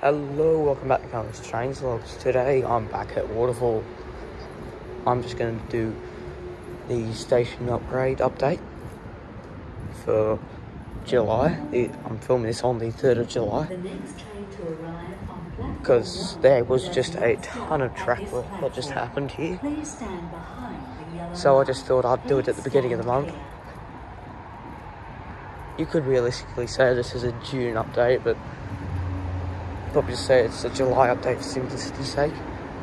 Hello, welcome back to Carlos Trains Vlogs. Today I'm back at Waterfall. I'm just going to do the station upgrade update for July. I'm filming this on the 3rd of July because there was just a ton of track work that just happened here. So I just thought I'd do it at the beginning of the month. You could realistically say this is a June update, but probably just say it's a July update for simplicity's sake.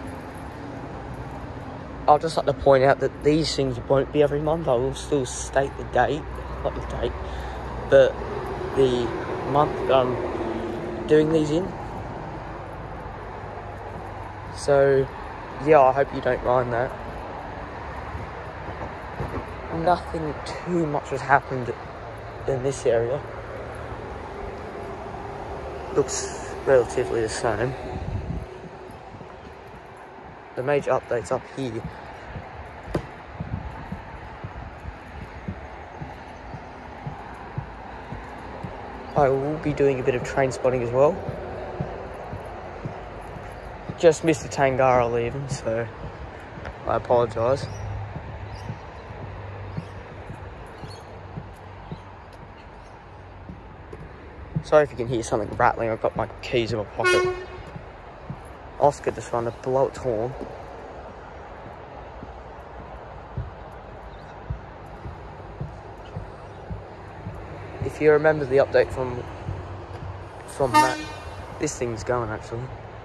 I'll just like to point out that these things won't be every month. I will still state the date, not the date, but the month that I'm doing these in. So yeah, I hope you don't mind that. Nothing too much has happened in this area. Looks relatively the same. The major updates up here. I will be doing a bit of train spotting as well. Just missed the Tangara leaving, so I apologise. Sorry if you can hear something rattling. I've got my keys in my pocket. Oscar just trying to blow its horn. If you remember the update from that, this thing's going actually.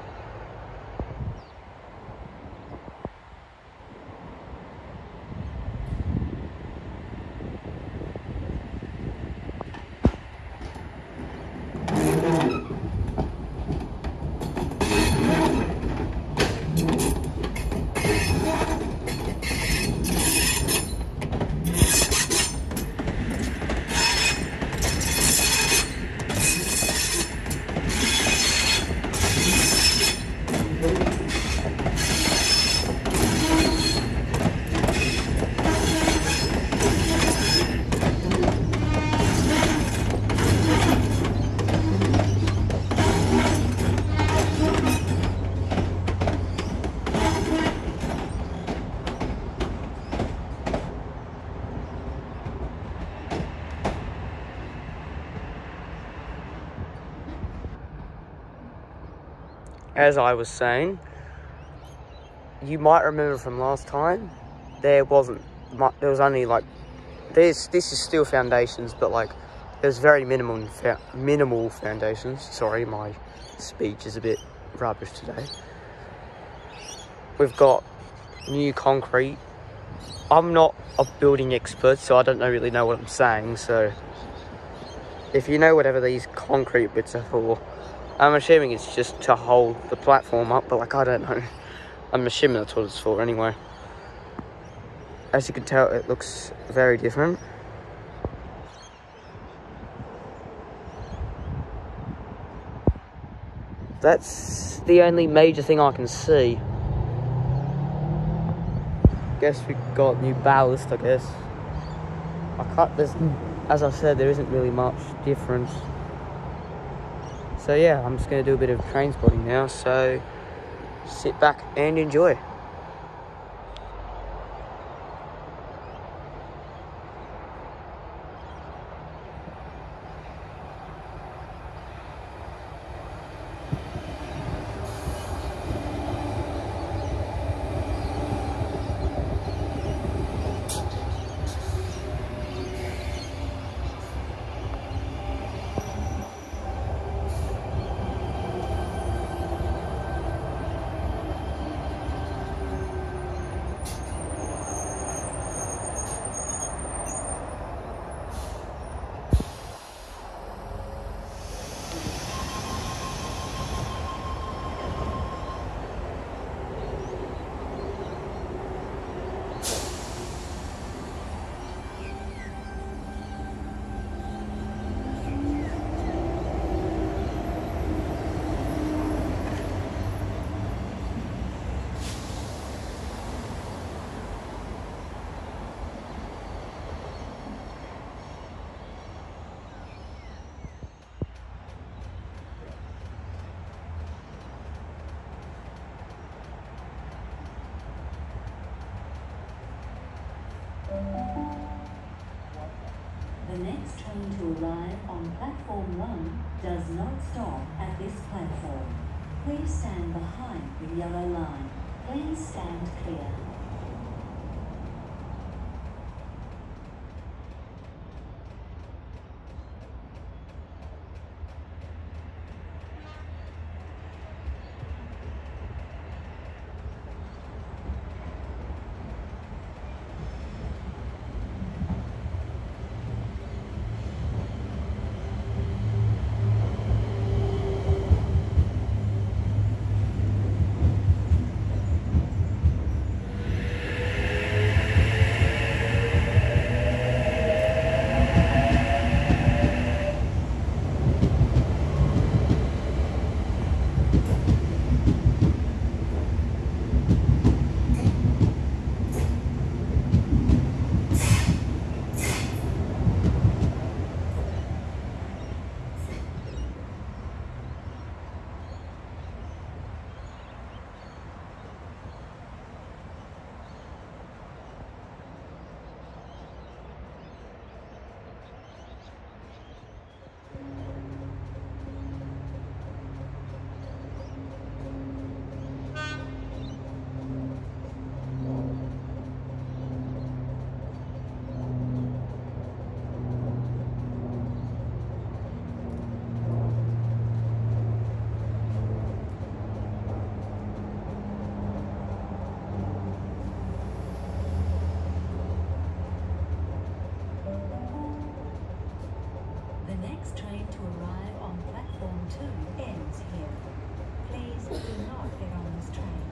As I was saying, you might remember from last time, there was only like, this is still foundations, but like, there's very minimal foundations. Sorry, my speech is a bit rubbish today. We've got new concrete. I'm not a building expert, so I don't really know what I'm saying, so if you know whatever these concrete bits are for, I'm assuming it's just to hold the platform up, but like, I don't know. I'm assuming that's what it's for anyway. As you can tell, it looks very different. That's the only major thing I can see. Guess we got new ballast, I guess. As I said, there isn't really much difference. So yeah, I'm just going to do a bit of train spotting now, so sit back and enjoy. The next train to arrive on platform 1 does not stop at this platform. Please stand behind the yellow line. Please stand clear. The next train to arrive on platform 2 ends here. Please do not get on this train.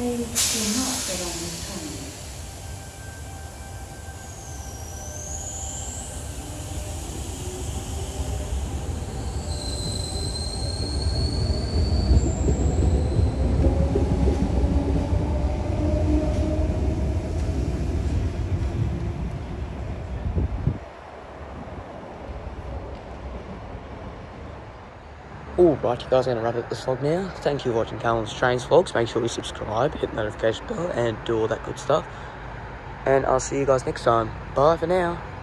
Please do not get on this train. Alright, you guys, I'm going to wrap up this vlog now. Thank you for watching Callum's Trains vlogs. Make sure you subscribe, hit the notification bell, and do all that good stuff. And I'll see you guys next time. Bye for now.